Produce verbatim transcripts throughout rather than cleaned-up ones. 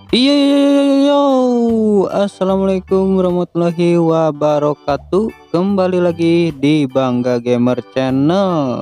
Iya, yo, assalamualaikum warahmatullahi wabarakatuh. Kembali lagi di Bangga Gamer Channel.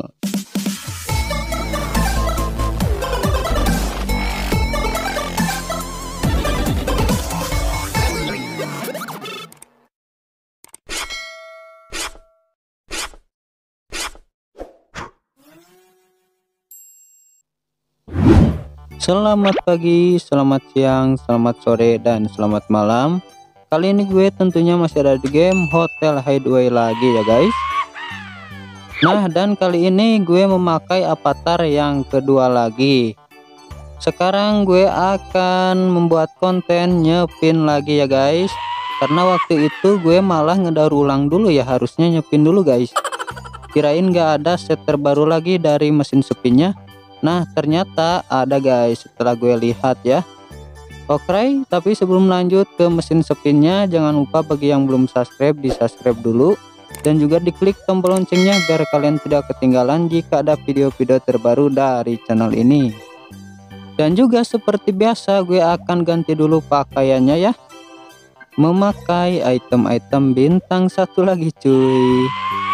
Selamat pagi, selamat siang, selamat sore, dan selamat malam. Kali ini gue tentunya masih ada di game Hotel Hideaway lagi ya guys. Nah, dan kali ini gue memakai avatar yang kedua lagi. Sekarang gue akan membuat konten nyepin lagi ya guys. Karena waktu itu gue malah ngedaur ulang dulu ya, harusnya nyepin dulu guys. Kirain gak ada set terbaru lagi dari mesin spinnya. Nah ternyata ada guys setelah gue lihat ya. Oke, tapi sebelum lanjut ke mesin spinnya, jangan lupa bagi yang belum subscribe di subscribe dulu, dan juga diklik tombol loncengnya biar kalian tidak ketinggalan jika ada video-video terbaru dari channel ini. Dan juga seperti biasa gue akan ganti dulu pakaiannya ya, memakai item-item bintang satu lagi cuy.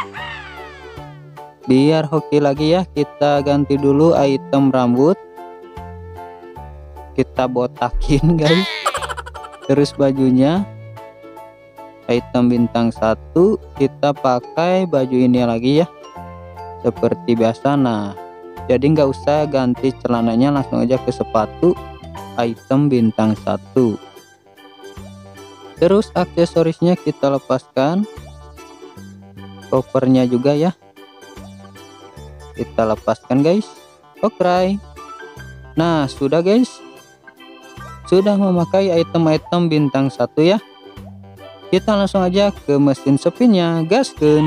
Biar hoki lagi ya, kita ganti dulu item rambut, kita botakin guys. Terus bajunya item bintang satu, kita pakai baju ini lagi ya seperti biasa. Nah jadi nggak usah ganti celananya, langsung aja ke sepatu item bintang satu. Terus aksesorisnya kita lepaskan, covernya juga ya kita lepaskan guys. Oke, nah sudah guys, sudah memakai item-item bintang satu ya. Kita langsung aja ke mesin spinnya, gasken.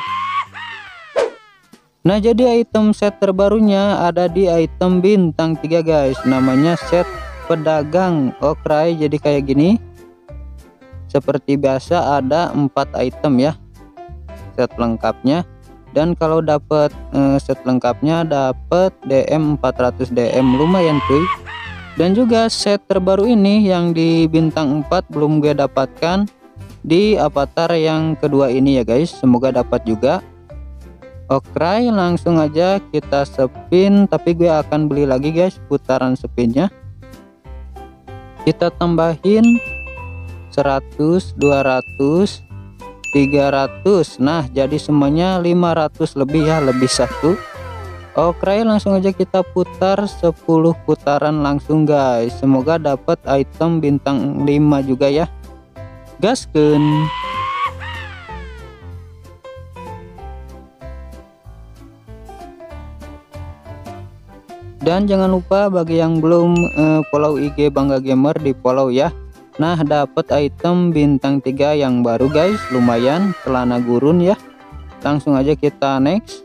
Nah jadi item set terbarunya ada di item bintang tiga guys, namanya set pedagang. Oke, jadi kayak gini seperti biasa, ada empat item ya set lengkapnya. Dan kalau dapat eh, set lengkapnya dapat D M empat ratus D M, lumayan cuy. Dan juga set terbaru ini yang di bintang empat belum gue dapatkan di avatar yang kedua ini ya guys, semoga dapat juga. Oke, langsung aja kita spin, tapi gue akan beli lagi guys putaran spinnya. Kita tambahin seratus, dua ratus, tiga ratus. Nah jadi semuanya lima ratus lebih ya, lebih satu. Oke, langsung aja kita putar sepuluh putaran langsung guys, semoga dapat item bintang lima juga ya, gasken. Dan jangan lupa bagi yang belum uh, follow I G Bangga Gamer, di follow ya. Nah dapat item bintang tiga yang baru guys, lumayan, celana gurun ya. Langsung aja kita next,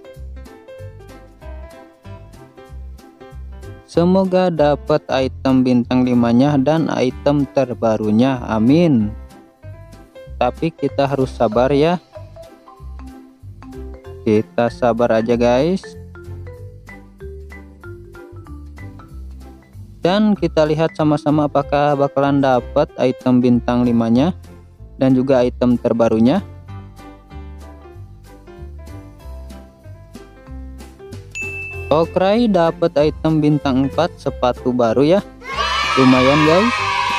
semoga dapat item bintang lima nya dan item terbarunya, amin. Tapi kita harus sabar ya, kita sabar aja guys. Dan kita lihat sama-sama apakah bakalan dapat item bintang lima nya dan juga item terbarunya. Oke, dapat item bintang empat, sepatu baru ya, lumayan guys.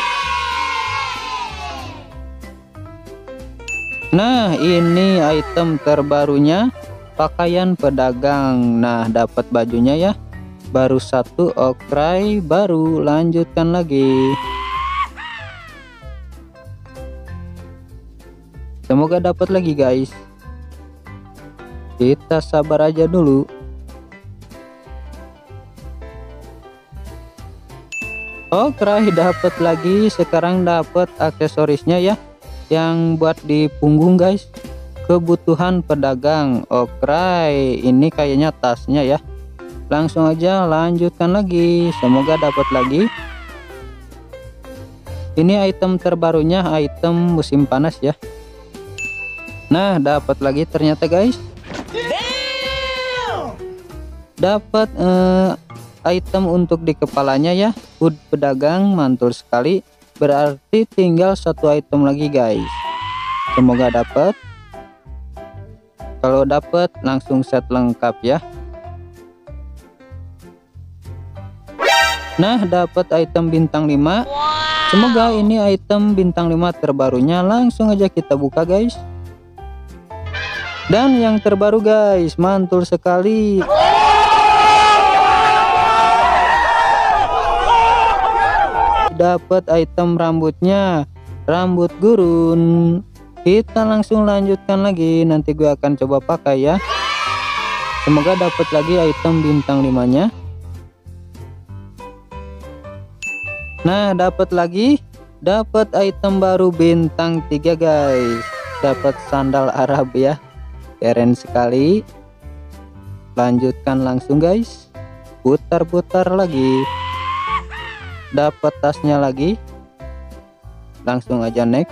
Nah ini item terbarunya, pakaian pedagang. Nah dapat bajunya ya, baru satu. Oke, baru lanjutkan lagi, semoga dapat lagi guys, kita sabar aja dulu. Oke, dapat lagi, sekarang dapat aksesorisnya ya yang buat di punggung guys, kebutuhan pedagang. Oke, ini kayaknya tasnya ya. Langsung aja lanjutkan lagi, semoga dapat lagi. Ini item terbarunya, item musim panas ya. Nah dapat lagi ternyata guys, dapat eh, item untuk di kepalanya ya, hood pedagang, mantul sekali. Berarti tinggal satu item lagi guys. Semoga dapat. Kalau dapat langsung set lengkap ya. Nah, dapat item bintang lima. Semoga ini item bintang lima terbarunya. Langsung aja kita buka guys. Dan yang terbaru guys, mantul sekali. Dapat item rambutnya, rambut gurun. Kita langsung lanjutkan lagi, nanti gue akan coba pakai ya. Semoga dapat lagi item bintang lima nya. Nah, dapat lagi, dapat item baru bintang tiga guys. Dapat sandal Arab ya, keren sekali. Lanjutkan langsung guys, putar-putar lagi. Dapat tasnya lagi, langsung aja next.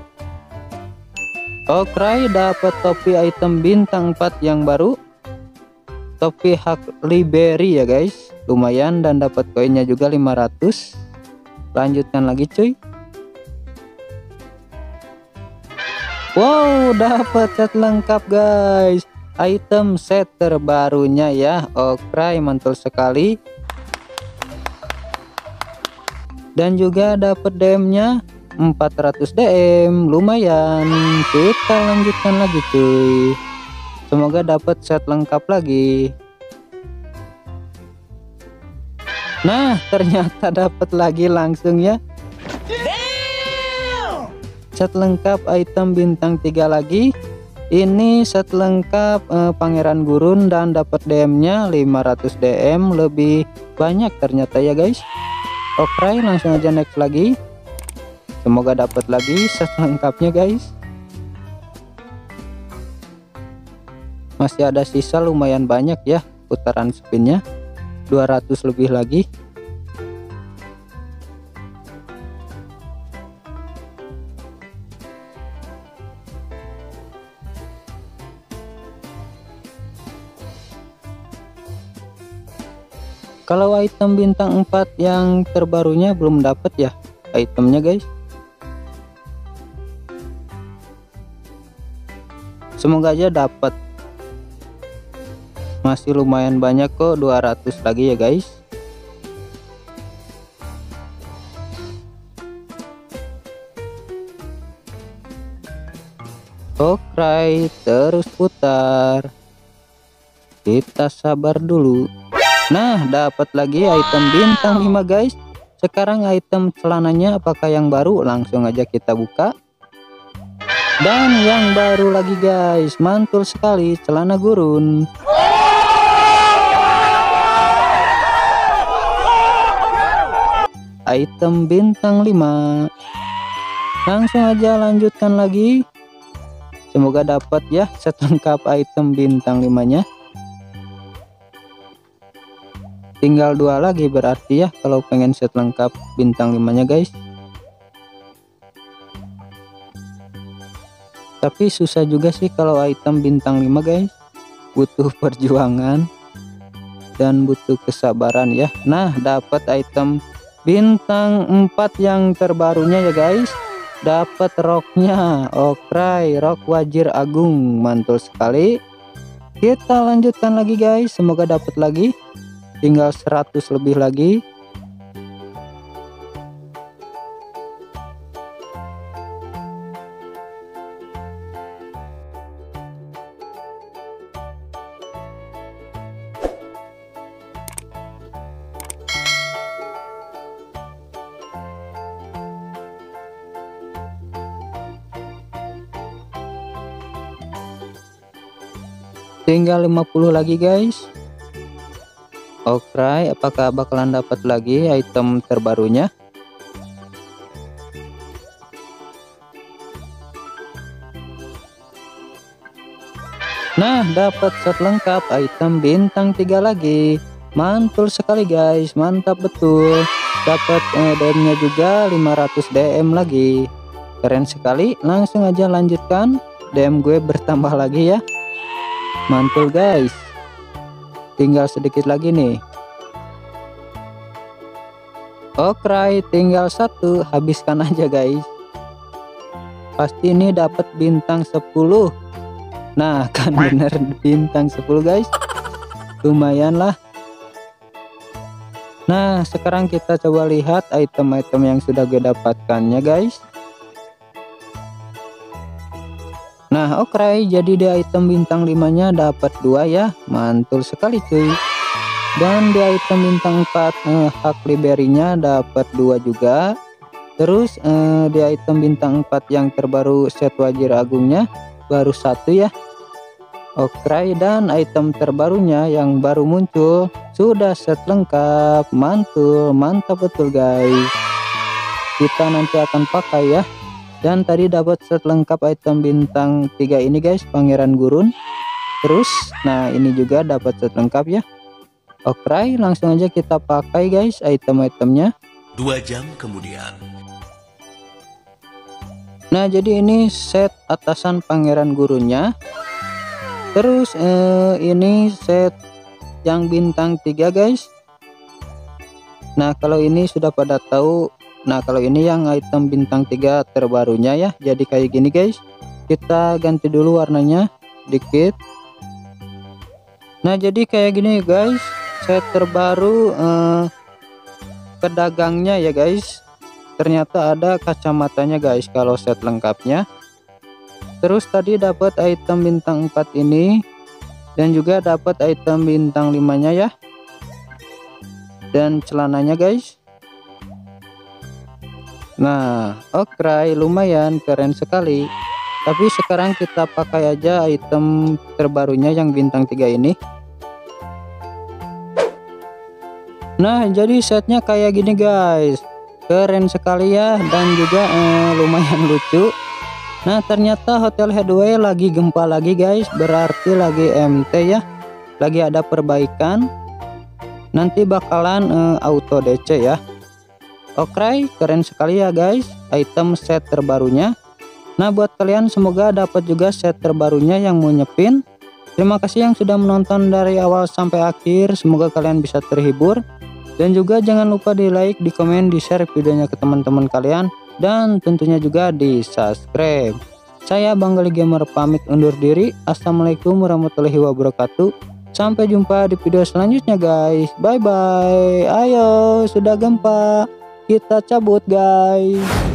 Oke, dapat topi item bintang empat yang baru, topi Huckleberry Berry ya guys, lumayan, dan dapat koinnya juga lima ratus. Lanjutkan lagi cuy. Wow, dapat set lengkap guys, item set terbarunya ya. Oke, mantul sekali. Dan juga dapat D M-nya empat ratus D M, lumayan. Kita lanjutkan lagi cuy. Semoga dapat set lengkap lagi. Nah, ternyata dapat lagi langsung ya. Set lengkap item bintang tiga lagi. Ini set lengkap eh, pangeran gurun dan dapat D M-nya lima ratus D M, lebih banyak ternyata ya guys. Oke, langsung aja next lagi. Semoga dapat lagi set lengkapnya guys. Masih ada sisa lumayan banyak ya putaran spinnya, dua ratus lebih lagi. Kalau item bintang empat yang terbarunya belum dapat ya itemnya guys. Semoga aja dapat. Masih lumayan banyak kok, dua ratus lagi ya guys. Oke, terus putar. Kita sabar dulu. Nah, dapat lagi item bintang lima guys. Sekarang item celananya apakah yang baru? Langsung aja kita buka. Dan yang baru lagi guys, mantul sekali, celana gurun. Item bintang lima. Langsung aja lanjutkan lagi. Semoga dapat ya set lengkap item bintang lima nya. Tinggal dua lagi berarti ya kalau pengen set lengkap bintang lima nya guys. Tapi susah juga sih kalau item bintang lima guys, butuh perjuangan dan butuh kesabaran ya. Nah, dapat item bintang empat yang terbarunya ya guys. Dapat roknya. Oke, rok wajir agung, mantul sekali. Kita lanjutkan lagi guys, semoga dapat lagi. Tinggal seratus lebih lagi. Tinggal lima puluh lagi guys. Oke, apakah bakalan dapat lagi item terbarunya? Nah, dapat set lengkap item bintang tiga lagi. Mantul sekali guys, mantap betul. Dapat eh, D M-nya juga lima ratus D M lagi. Keren sekali. Langsung aja lanjutkan. D M gue bertambah lagi ya. Mantul guys. Tinggal sedikit lagi nih. Oke, tinggal satu, habiskan aja guys. Pasti ini dapat bintang sepuluh. Nah, kan bener bintang sepuluh guys. Lumayan lah. Nah, sekarang kita coba lihat item-item yang sudah gue dapatkannya guys. Nah, oke, okay, jadi di item bintang lima nya dapat dua ya. Mantul sekali cuy. Dan di item bintang empat eh, hak liberinya dapat dua juga. Terus eh, di item bintang empat yang terbaru set wajir agungnya baru satu ya. Oke, okay, dan item terbarunya yang baru muncul sudah set lengkap. Mantul, mantap betul guys. Kita nanti akan pakai ya. Dan tadi dapat set lengkap item bintang tiga ini guys, Pangeran Gurun. Terus nah ini juga dapat set lengkap ya. Oke, langsung aja kita pakai guys item-itemnya. Dua jam kemudian. Nah, jadi ini set atasan Pangeran Gurunnya. Terus eh, ini set yang bintang tiga guys. Nah, kalau ini sudah pada tahu. Nah, kalau ini yang item bintang tiga terbarunya ya. Jadi kayak gini guys. Kita ganti dulu warnanya dikit. Nah, jadi kayak gini guys. Set terbaru eh, pedagangnya ya guys. Ternyata ada kacamatanya guys kalau set lengkapnya. Terus tadi dapat item bintang empat ini. Dan juga dapat item bintang lima nya ya. Dan celananya guys. Nah, oke, okay, lumayan keren sekali. Tapi sekarang kita pakai aja item terbarunya yang bintang tiga ini. Nah, jadi setnya kayak gini guys. Keren sekali ya, dan juga eh, lumayan lucu. Nah, ternyata Hotel Headway lagi gempa lagi guys. Berarti lagi M T ya. Lagi ada perbaikan. Nanti bakalan eh, auto D C ya. Oke, keren sekali ya guys item set terbarunya. Nah, buat kalian semoga dapat juga set terbarunya yang mau nyepin. Terima kasih yang sudah menonton dari awal sampai akhir. Semoga kalian bisa terhibur. Dan juga jangan lupa di like, di komen, di share videonya ke teman-teman kalian. Dan tentunya juga di subscribe. Saya Bang Gali Gamer pamit undur diri. Assalamualaikum warahmatullahi wabarakatuh. Sampai jumpa di video selanjutnya guys. Bye bye. Ayo, sudah gempa. Kita cabut guys.